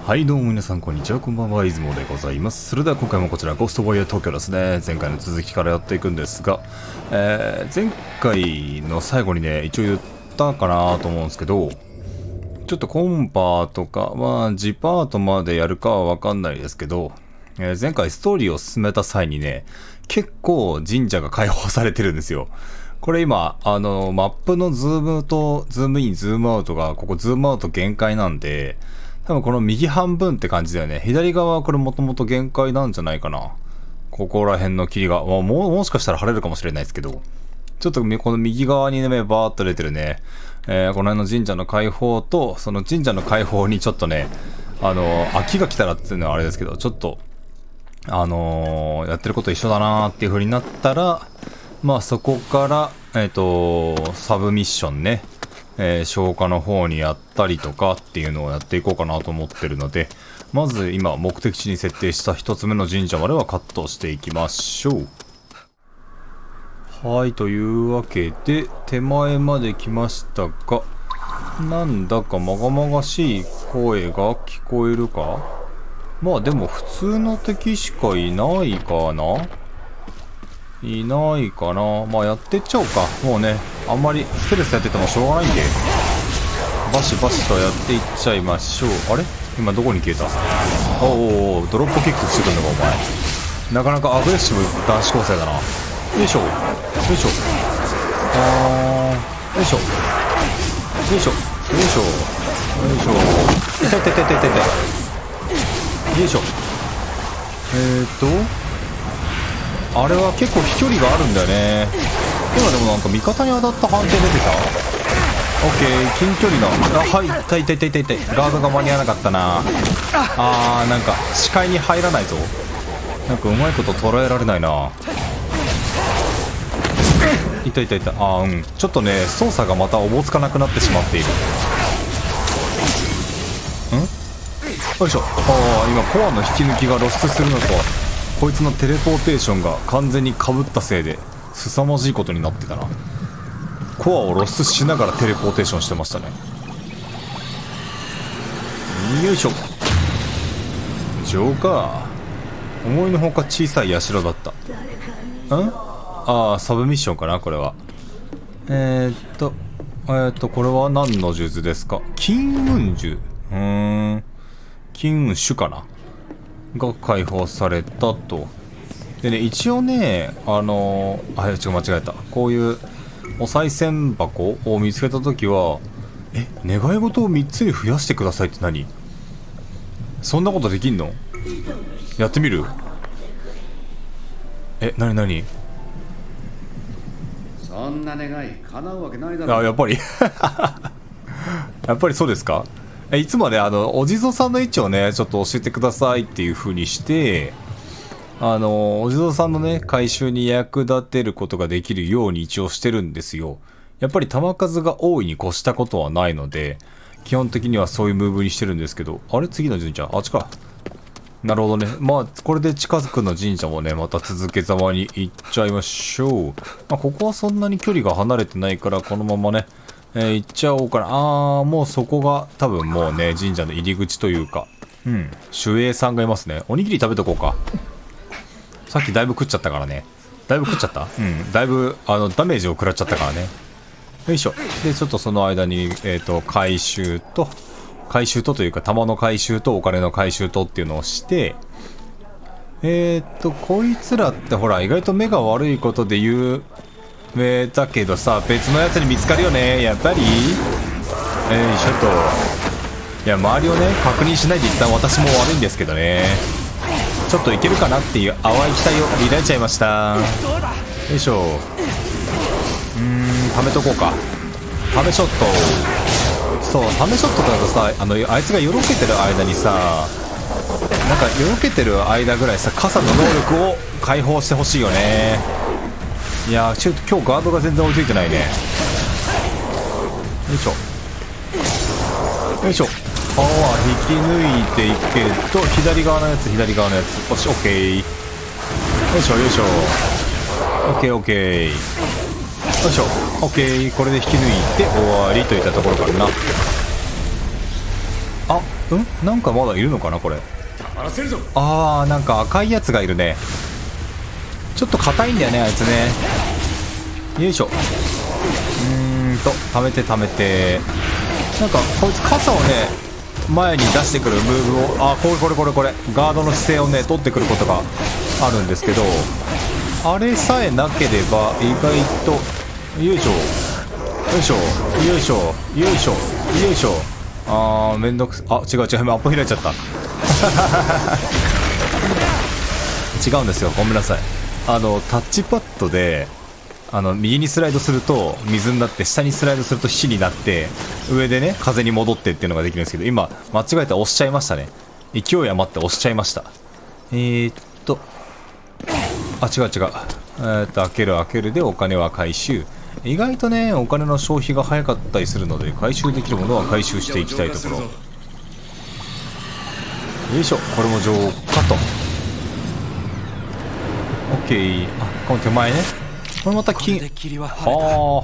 はいどうも皆さんこんにちは、こんばんは、出雲でございます。それでは今回もこちらゴーストボイヤー東京ですね。前回の続きからやっていくんですが、前回の最後にね一応言ったかなと思うんですけど、ちょっとコンパとかジパートまでやるかはわかんないですけど、前回ストーリーを進めた際にね結構神社が開放されてるんですよ。これ今マップのズームとズームインズームアウトがここズームアウト限界なんで、多分この右半分って感じだよね。左側はこれもともと限界なんじゃないかな。ここら辺の霧がもしかしたら晴れるかもしれないですけど、ちょっとこの右側にねバーっと出てるね、この辺の神社の開放と、その神社の開放にちょっとね秋が来たらっていうのはあれですけど、ちょっとやってること一緒だなーっていう風になったら、そこからサブミッションね、消化の方にやったりとかっていうのをやっていこうかなと思ってるので、まず今目的地に設定した一つ目の神社まではカットしていきましょう。はい、というわけで手前まで来ましたが、なんだかまがまがしい声が聞こえるか。でも普通の敵しかいないかな。いないかな。やってっちゃおうか。もうね、あんまりストレスやっててもしょうがないんで、バシバシとやっていっちゃいましょう。あれ今どこに消えた。おドロップキックしてくるのかお前。なかなかアグレッシブ男子高生だな。よいしょよいしょ、よいしょよいしょよいしょよいしょ、痛い痛い痛い痛い痛い、よいしょ。あれは結構飛距離があるんだよね。今でもなんか味方に当たった判定出てた。オッケー、近距離のはい、痛い痛い痛い痛い痛い、ガードが間に合わなかったな。なんか視界に入らないぞ。なんかうまいこと捉えられないな。痛い痛い痛い、ちょっとね操作がまたおぼつかなくなってしまっている。よいしょ。今コアの引き抜きが露出するのと、こいつのテレポーテーションが完全に被ったせいで凄まじいことになってたな。コアを露出しながらテレポーテーションしてましたね。よいしょ。ジョーカー、思いのほか小さい社だった。サブミッションかなこれは。これは何の数珠ですか。金運数。金運種かなが解放されたと。でね、一応ね違う、間違えた。こういうお賽銭箱を見つけたときは、願い事を3つに増やしてくださいって何？そんなことできんの？やってみる？何？ そんな願い叶うわけないだろ。 やっぱりやっぱりそうですか。いつもねお地蔵さんの位置をねちょっと教えてくださいっていう風にして、お地蔵さんのね回収に役立てることができるように一応してるんですよ。やっぱり弾数が多いに越したことはないので、基本的にはそういうムーブにしてるんですけど、あれ次の神社あっちか。なるほどね。これで近づくの神社もねまた続けざまに行っちゃいましょう。ここはそんなに距離が離れてないからこのままね行っちゃおうかな。もうそこが多分もうね神社の入り口というか、守衛さんがいますね。おにぎり食べとこうか。さっきだいぶ食っちゃったからね。だいぶ食っちゃった。だいぶダメージを食らっちゃったからね。よいしょ。でちょっとその間に回収とというか弾の回収とお金の回収とっていうのをして、こいつらってほら意外と目が悪いことで有名だけどさ、別のやつに見つかるよねやっぱり。ちょっといや周りをね確認しないで一旦私も悪いんですけどね、ちょっといけるかなっていう淡い期待を抱いちゃいました。よいしょ。ためとこうか。ためショット。そう、ためショットだとさ、あいつがよろけてる間にさ、なんかよろけてる間ぐらいさ傘の能力を解放してほしいよね。いやちょっと今日ガードが全然追いついてないね。よいしょよいしょ。パワー引き抜いていけると左側のやつよし、オッケー。よいしょよいしょ。オッケーオッケー。よいしょ、オッケー。これで引き抜いて終わりといったところかな。 あ、なんかまだいるのかなこれ。あー、なんか赤いやつがいるね。ちょっと硬いんだよねあいつね。よいしょ。貯めて貯めて。なんかこいつ傘をね前に出してくるムーブを、これガードの姿勢をね取ってくることがあるんですけど、あれさえなければ意外と、よいしょよいしょよいしょよいしょよいしょ。あー、めんどくさ。あ、違うマップ開いちゃった違うんですよ、ごめんなさい。タッチパッドで右にスライドすると水になって、下にスライドすると火になって、上でね風に戻ってっていうのができるんですけど、今間違えて押しちゃいましたね。勢い余って押しちゃいました。あ、違う。開けるでお金は回収。意外とねお金の消費が早かったりするので、回収できるものは回収していきたいところ。よいしょ、これも浄化と。 OK。 あ、この手前ね、これまた金。はあ、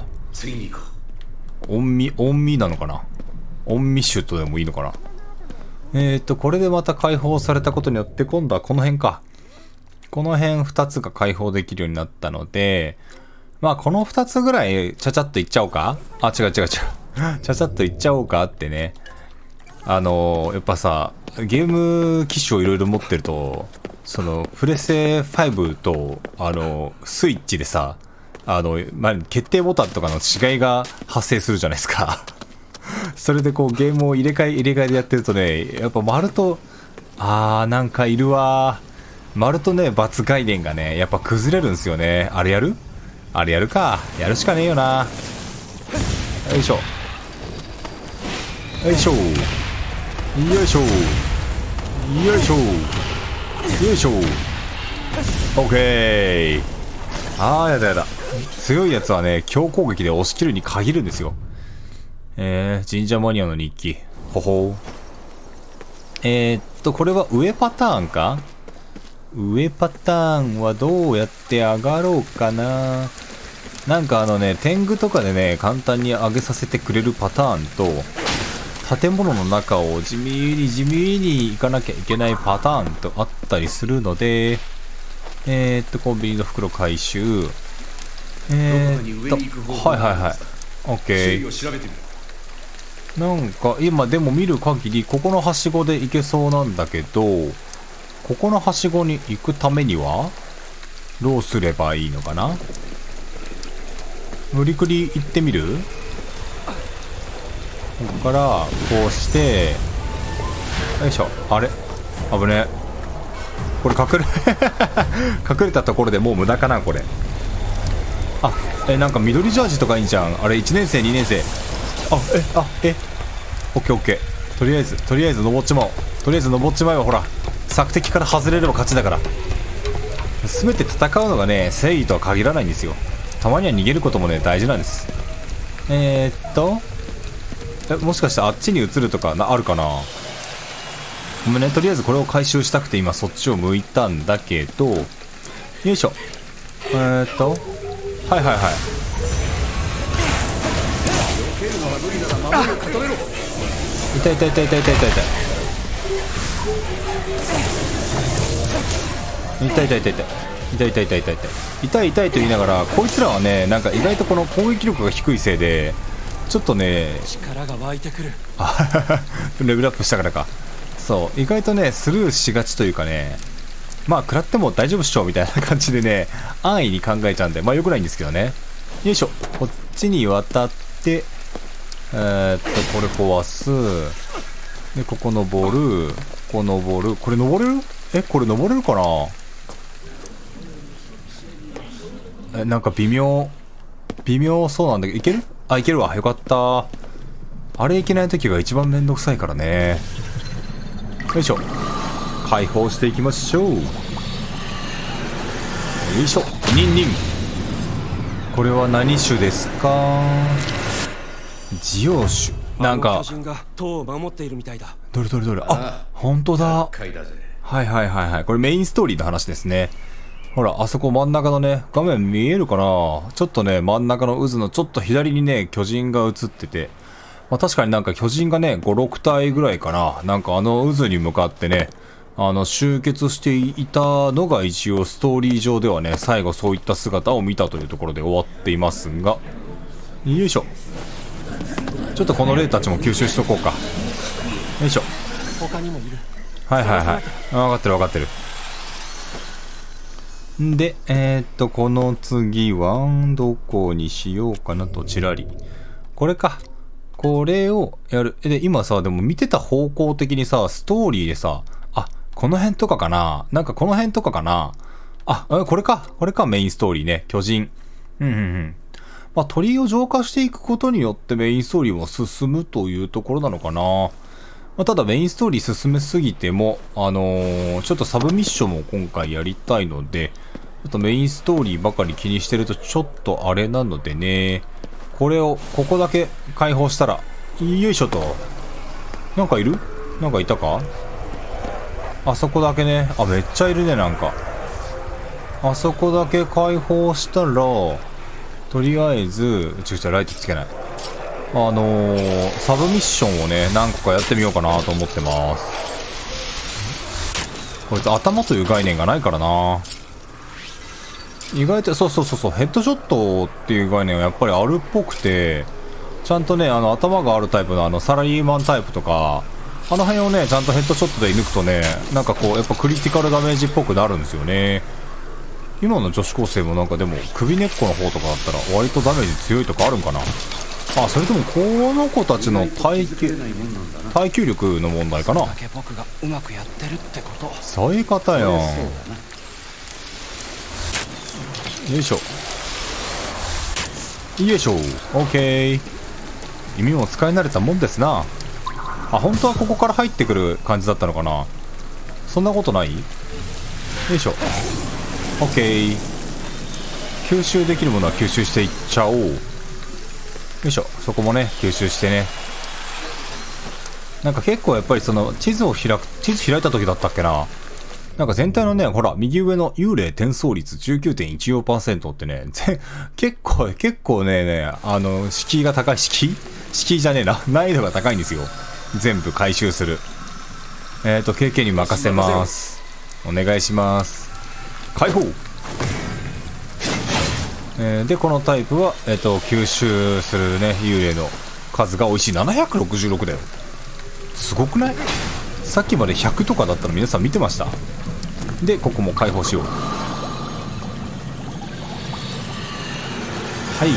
オンミなのかな、オンミッシュとでもいいのかな。これでまた解放されたことによって、今度はこの辺か、この辺2つが解放できるようになったので、まあこの2つぐらいちゃちゃっといっちゃおうか。あ、違うちゃちゃっといっちゃおうかってね。やっぱさ、ゲーム機種をいろいろ持ってると、そのプレステ5とスイッチでさ、決定ボタンとかの違いが発生するじゃないですかそれでこうゲームを入れ替えでやってるとね、やっぱ丸と、なんかいるわ、丸とね×概念がねやっぱ崩れるんですよね。あれやるか、やるしかねえよな。よいしょよいしょよいしょよいしょよいしょ。オッケー。やだ、強いやつはね強攻撃で押し切るに限るんですよ。神社マニアの日記、ほほう。これは上パターンか。上パターンはどうやって上がろうかな。なんか天狗とかでね簡単に上げさせてくれるパターンと、建物の中を地味に行かなきゃいけないパターンとあったりするので、コンビニの袋回収。はいオッケー。なんか今でも見る限りここのはしごで行けそうなんだけど、ここのはしごに行くためにはどうすればいいのかな。無理くり行ってみる。ここからこうして、よいしょ。あれ危ねえ。これ隠れたところでもう無駄かなこれ。なんか緑ジャージとかいいんじゃん。あれ1年生2年生。オッケー。とりあえず登っちまおう。ほら、索敵から外れれば勝ちだから。全て戦うのがね正義とは限らないんですよ。たまには逃げることもね大事なんです。もしかしてあっちに移るとかあるかな。ごめんね、とりあえずこれを回収したくて今そっちを向いたんだけど、よいしょ。はい痛い。痛いと言いながら、こいつらはねなんか意外とこの攻撃力が低いせいでちょっとね力が湧いてくるレベルアップしたからか。そう意外とねスルーしがちというかね、まあ食らっても大丈夫っしょみたいな感じでね安易に考えちゃうんで、まあ良くないんですけどね。よいしょ。こっちに渡って、これ壊す。でここ登る。これ登れる？これ登れるかな。なんか微妙そうなんだけど、いける？いけるわ。よかった。あれいけない時が一番めんどくさいからね。よいしょ。解放していきましょう。よいしょ。ニン。これは何種ですか？ジオ種。なんか巨人が塔を守っているみたいだ。 どれ。本当だ。はい。これメインストーリーの話ですね。ほら、あそこ真ん中のね、画面見えるかな？ちょっとね、真ん中の渦のちょっと左にね、巨人が映ってて、 まあ、確かになんか巨人がね、5、6体ぐらいかな。なんか渦に向かってね、集結していたのが一応ストーリー上ではね、最後そういった姿を見たというところで終わっていますが、よいしょ。ちょっとこの霊たちも吸収しとこうか。よいしょ。 他にもいる。 はいはいはい。分かってる分かってる。で、この次は、どこにしようかなと、ちらり。これか。これをやる。で、今さ、でも見てた方向的にさ、ストーリーでさ、あ、この辺とかかな。なんかこの辺とかかな。あ、これか。これか、メインストーリーね。巨人。まあ、鳥を浄化していくことによってメインストーリーも進むというところなのかな。まあ、ただメインストーリー進めすぎても、ちょっとサブミッションも今回やりたいので、ちょっとメインストーリーばかり気にしてるとちょっとあれなのでね、これを、ここだけ解放したら、よいしょと。なんかいる？なんかいたか？あそこだけね、あ、めっちゃいるね、なんか。あそこだけ解放したら、とりあえず、ライトつけない。サブミッションをね、何個かやってみようかなと思ってます。こいつ頭という概念がないからな。意外と、そう、ヘッドショットっていう概念はやっぱりあるっぽくて、ちゃんとね、頭があるタイプのサラリーマンタイプとか、あの辺をね、ちゃんとヘッドショットで射抜くとね、なんかこう、やっぱクリティカルダメージっぽくなるんですよね。今の女子高生もなんかでも、首根っこの方とかだったら割とダメージ強いとかあるんかな。あ、それともこの子たちの耐久力の問題かな。そういう方よ。よいしょ。よいしょ。オッケー。弓も使い慣れたもんですな。あ、本当はここから入ってくる感じだったのかな。そんなことない？よいしょ。オッケー。吸収できるものは吸収していっちゃおう。よいしょ。そこもね、吸収してね。なんか結構やっぱりその地図開いた時だったっけな。なんか全体のね、ほら、右上の幽霊転送率 19.14% ってね、結構ね、敷居が高い、敷居じゃねえな。難易度が高いんですよ。全部回収する。KK に任せます。お願いします。解放。で、このタイプは、吸収するね、幽霊の数が美味しい。766だよ。すごくない？さっきまで100とかだったの皆さん見てました？で、ここも解放しよう。はい、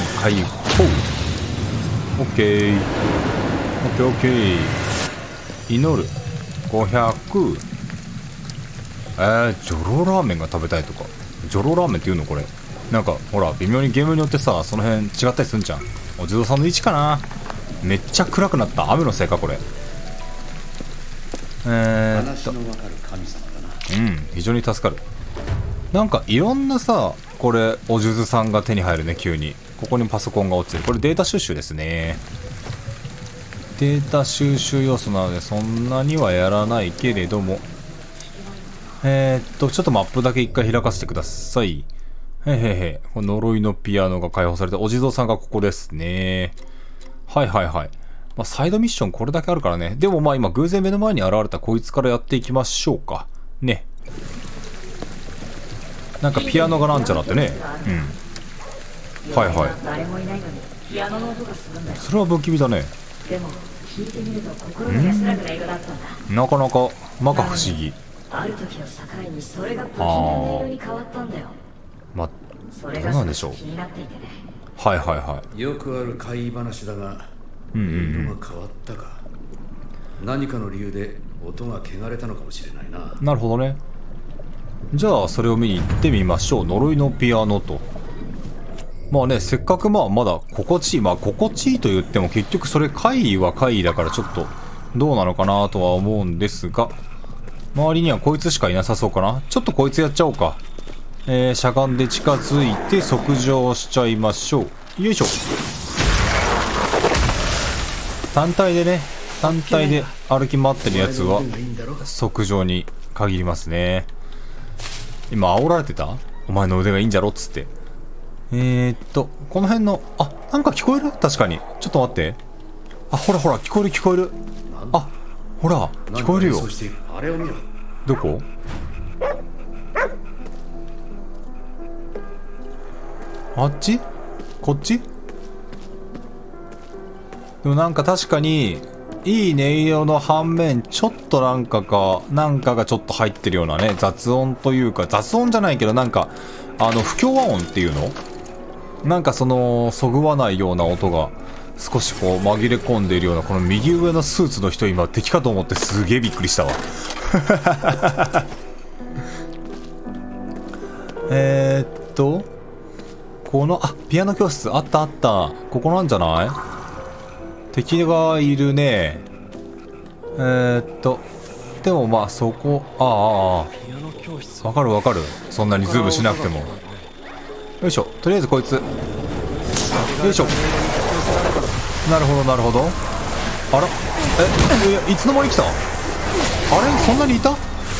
解放。オッケー。オッケーオッケー。祈る。500。ジョロラーメンが食べたいとか。ジョロラーメンって言うのこれ。なんか、ほら、微妙にゲームによってさ、その辺違ったりすんじゃん。お地蔵さんの位置かな。めっちゃ暗くなった。雨のせいか、これ。 話のわかる神様だな。 非常に助かる。なんかいろんなさ、これお数珠さんが手に入るね。急にここにパソコンが落ちてる。これデータ収集ですね。データ収集要素なのでそんなにはやらないけれども、ちょっとマップだけ一回開かせてください。この呪いのピアノが解放されて、お地蔵さんがここですね。はい。まあ、サイドミッションこれだけあるからね。でもまあ今偶然目の前に現れたこいつからやっていきましょうかね。なんかピアノがなんちゃらってね。はい。それは不気味だね。なかなか摩訶不思議。まあどうなんでしょう。はい。 よくある怪異話だが、色が変わったか。何かの理由で音が汚れたのかもしれないな。 なるほどね。じゃあそれを見に行ってみましょう。呪いのピアノと。まあね、せっかくまだ心地いい。心地いいと言っても結局それ怪異は怪異だからちょっとどうなのかなとは思うんですが、周りにはこいつしかいなさそうかな。ちょっとこいつやっちゃおうか。しゃがんで近づいて測定しちゃいましょう。よいしょ。単体で歩き回ってるやつは測定に限りますね。今煽られてた？お前の腕がいいんじゃろっつって。この辺の、なんか聞こえる？確かに。ちょっと待って。 あ、ほらほら、聞こえる聞こえる。あ、ほら、聞こえるよ。 あれを見ろ。 どこ？あっち？こっち？でもなんか確かにいい音色の反面、ちょっとなんかがちょっと入ってるようなね、雑音というか、雑音じゃないけど、なんか不協和音っていうの、なんかそのそぐわないような音が少しこう紛れ込んでいるような。この右上のスーツの人、今敵かと思ってすげえびっくりしたわ。このピアノ教室あったあった。ここなんじゃない？敵がいるね。でもまあそこ、 ピアノ教室。 わかるわかる。そんなにズームしなくても。よいしょ。とりあえずこいつ。よいしょ。なるほどなるほど。あら、いつの間に来た？あれ、そんなにいた？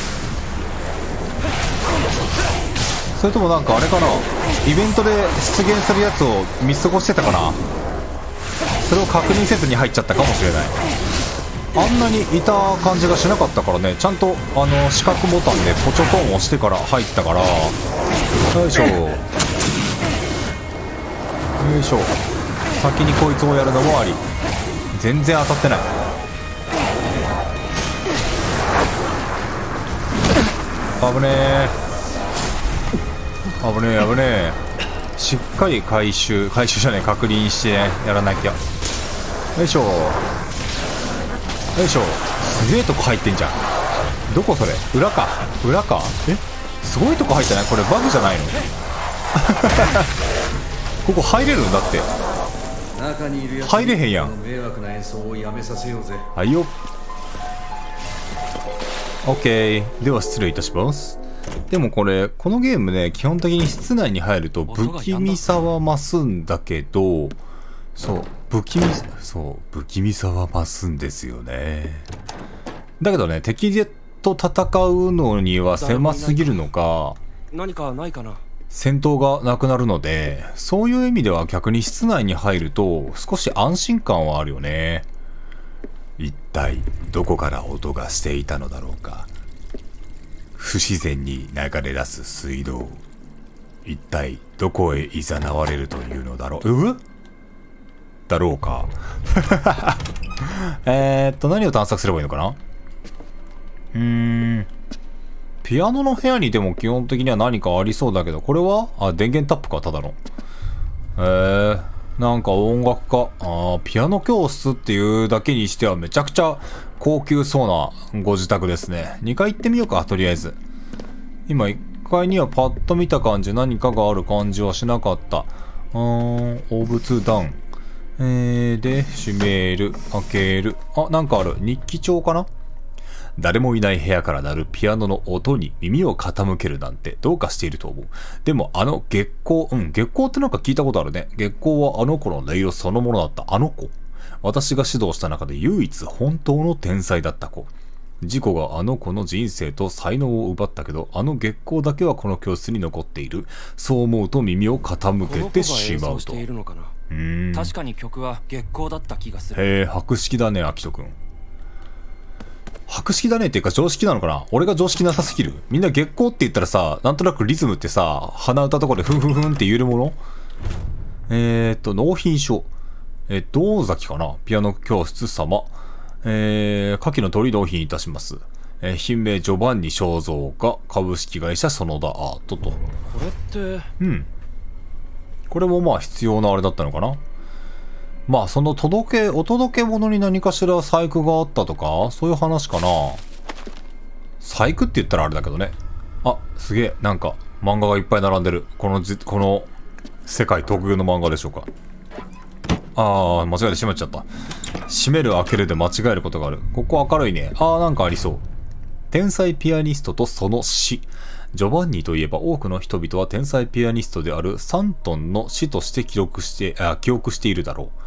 それともなんかあれかな、イベントで出現するやつを見過ごしてたかな。それを確認せずに入っちゃったかもしれない。あんなにいた感じがしなかったからね。ちゃんと四角ボタンでポチョコンを押してから入ったから。よいしょよいしょ。先にこいつをやるのもあり。全然当たってない。危ねえ危ねえ危ねえ。しっかり回収じゃねえ、確認してね、やらなきゃ。よいしょよいしょ。すげえとこ入ってんじゃん。どこそれ？裏か裏か。すごいとこ入ってない？これバグじゃないの？ここ入れるんだって。 中にいるやつ入れへんやん。 迷惑な演奏をやめさせようぜ。 はいよ。 OK。 では失礼いたします。でもこのゲームね、基本的に室内に入ると不気味さは増すんだけど、不気味さは増すんですよね。だけどね、敵と戦うのには狭すぎるのか、 何かないかな。 戦闘がなくなるので、そういう意味では逆に室内に入ると少し安心感はあるよね。一体どこから音がしていたのだろうか。不自然に流れ出す水道、一体どこへ誘われるというのだろう。だろうか。何を探索すればいいのかな。ピアノの部屋にでも基本的には何かありそうだけど、これは電源タップか、ただの。なんか音楽家。ピアノ教室っていうだけにしてはめちゃくちゃ高級そうなご自宅ですね。2階行ってみようか、とりあえず。今1階にはパッと見た感じ何かがある感じはしなかった。オブダウン。で、閉める、開ける。なんかある。日記帳かな。誰もいない部屋から鳴るピアノの音に耳を傾けるなんてどうかしていると思う。でも月光、月光ってなんか聞いたことあるね。月光はあの子の音色そのものだった。あの子。私が指導した中で唯一本当の天才だった子。事故があの子の人生と才能を奪ったけど、月光だけはこの教室に残っている。そう思うと耳を傾けてしまうと。 確かに曲は月光だった気がする。 へえ、博識だね、アキトくん。博識だねっていうか常識なのかな。俺が常識なさすぎる。みんな月光って言ったらさ、なんとなくリズムってさ、鼻歌とかでふんふんふんって言えるもの。納品書。銅崎かな。ピアノ教室様。下記の通り納品いたします。品名ジョバンニ肖像画株式会社園田アートと。 これってこれもまあ必要なあれだったのかな。まあそのお届け物に何かしら細工があったとかそういう話かな。細工って言ったらあれだけどね。すげえ、なんか漫画がいっぱい並んでる。この世界特有の漫画でしょうか。間違えて閉めちゃった。閉める開けるで間違えることがある。ここ明るいね。なんかありそう。天才ピアニストとその死。ジョバンニといえば多くの人々は天才ピアニストであるサントンの死として記憶しているだろ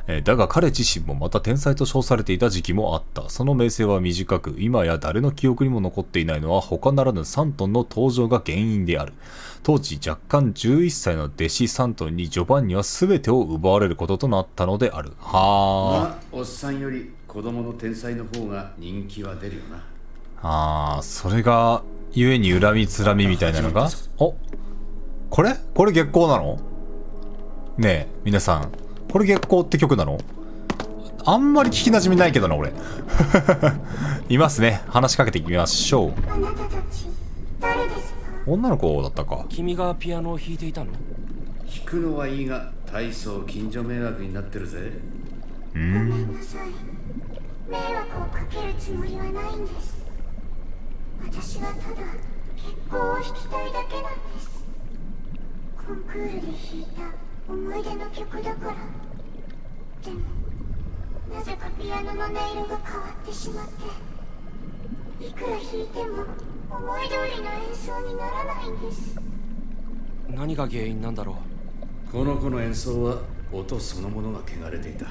だが彼自身もまた天才と称されていた時期もあった。その名声は短く、今や誰の記憶にも残っていないのは他ならぬサントンの登場が原因である。当時若干11歳の弟子サントンにジョバンニは全てを奪われることとなったのである。はあ、おっさんより子供の天才の方が人気は出るよな。 それが故に恨みつらみみたいなのが。お、これ月光なの？ねえ皆さん、これ月光って曲なの？あんまり聞きなじみないけどな俺。いますね。話しかけてみましょう。 あなたたち誰ですか？ 女の子だったか。 君がピアノを弾いていたの？ 弾くのはいいが大層近所迷惑になってるぜ。 ごめんなさい。迷惑をかけるつもりはないんです。私はただ月光を弾きたいだけなんです。コンクールで弾いた思い出の曲だから。でもなぜかピアノの音色が変わってしまって、いくら弾いても思い通りの演奏にならないんです。 何が原因なんだろう。この子の演奏は音そのものが汚れていた。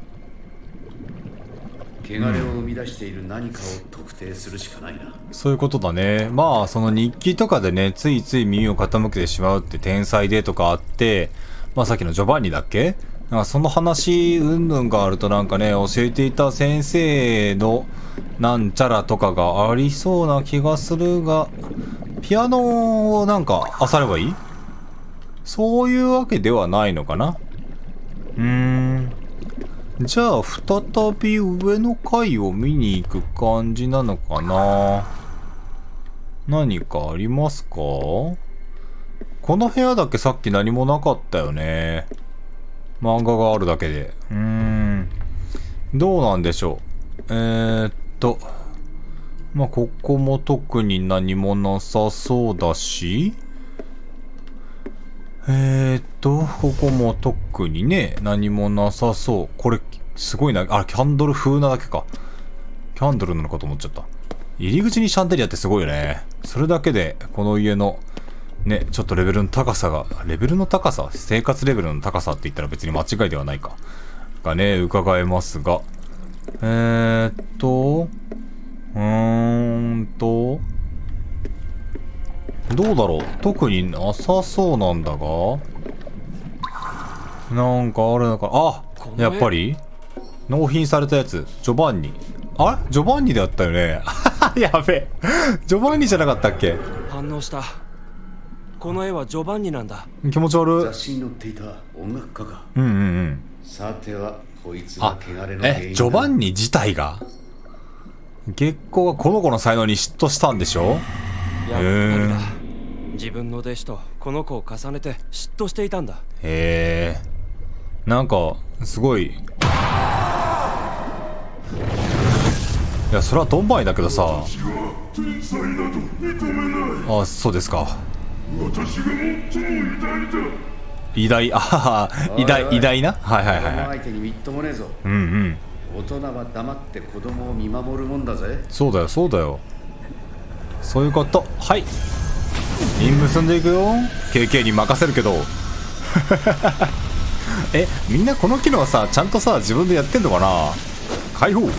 汚れを生み出している何かを特定するしかないな。 そういうことだね。まあその日記とかでね、ついつい耳を傾けてしまうって天才でとかあって、まあさっきのジョバンニだっけ、なんかその話云々があるとなんかね、教えていた先生のなんちゃらとかがありそうな気がするが、ピアノをなんか漁ればいい？そういうわけではないのかな。じゃあ再び上の階を見に行く感じなのかな。何かありますか？この部屋だけさっき何もなかったよね。漫画があるだけで。どうなんでしょう。まあ、ここも特に何もなさそうだし。ここも特にね、何もなさそう。これ、すごいな。あ、キャンドル風なだけか。キャンドルなのかと思っちゃった。入り口にシャンデリアってすごいよね。それだけで、この家の、ね、ちょっとレベルの高さが、生活レベルの高さって言ったら別に間違いではないか。がね、伺えますが。どうだろう、特になさそうなんだが。なんかあるのか。あ、やっぱり納品されたやつ。ジョバンニ。あれジョバンニであったよね。やべえ。ジョバンニじゃなかったっけ？ 反応した。この絵はジョバンニなんだ。 気持ち悪い。 雑誌に載っていた音楽家が。さてはこいつが汚れの原因だ。 ジョバンニ自体が月光がこの子の才能に嫉妬したんでしょ？ やっぱりだ。自分の弟子とこの子を重ねて嫉妬していたんだ。 へえ。なんかすごい。いや、それはドンバイだけどさ。あ、そうですか。 私が最も偉大、偉大な。はいはいはい。 相手にみっともねえぞ。大人は黙って子供を見守るもんだぜ。 そうだよそうだよ。そういうこと。はい。任務進んでいくよ。KK に任せるけど。みんなこの機能はさ、ちゃんとさ、自分でやってんのかな。解放。オ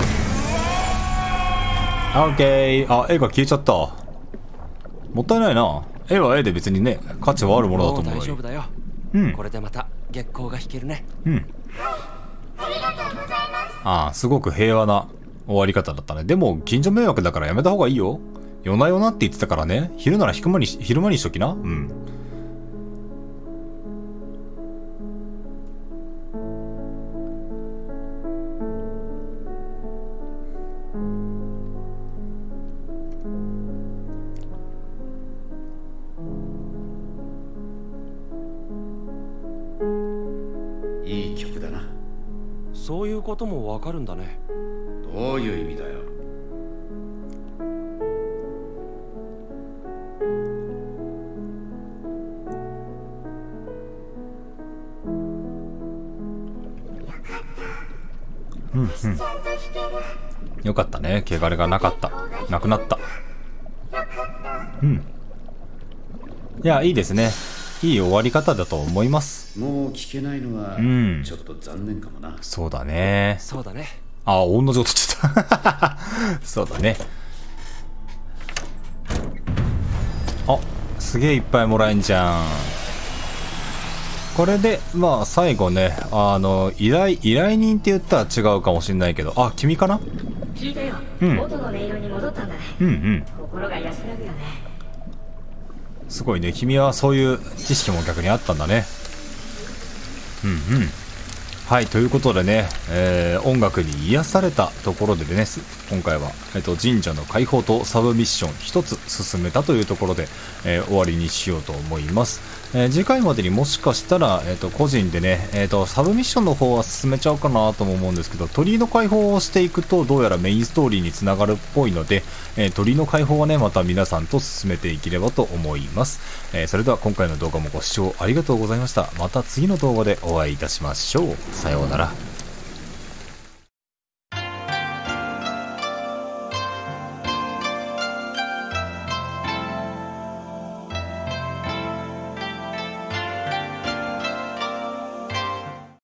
ッケー。あ、絵が消えちゃった。もったいないな。絵は絵で別にね、価値はあるものだと思う。 大丈夫だよ。これでまた月光が弾けるね。 ありがとうございます。 すごく平和な終わり方だったね。でも近所迷惑だからやめた方がいいよ。夜な夜なって言ってたからね。昼なら昼間にしときな。 いい曲だな。 そういうこともわかるんだね。 どういう意味だよ。 よかったね。汚れがなかった。なくなった。いや、いいですね。いい終わり方だと思います。 もう聞けないのはんちょっと残念かもな。 そうだね。 そうだね。 あ、女の子とちょっとそうだね。あ、すげえいっぱいもらえんじゃん。これでまあ最後ね、依頼人って言ったら違うかもしれないけど、あ、君かな。 聞いたよ、元の音色に戻ったんだね。心が安らぐよね。 すごいね、君はそういう知識も逆にあったんだね。はい、ということでね、音楽に癒されたところでね、今回は、神社の開放とサブミッション一つ進めたというところで、終わりにしようと思います。次回までにもしかしたら、個人でね、サブミッションの方は進めちゃうかなとも思うんですけど、鳥居の開放をしていくとどうやらメインストーリーにつながるっぽいので、鳥居の開放はね、また皆さんと進めていければと思います。それでは今回の動画もご視聴ありがとうございました。また次の動画でお会いいたしましょう。さようなら。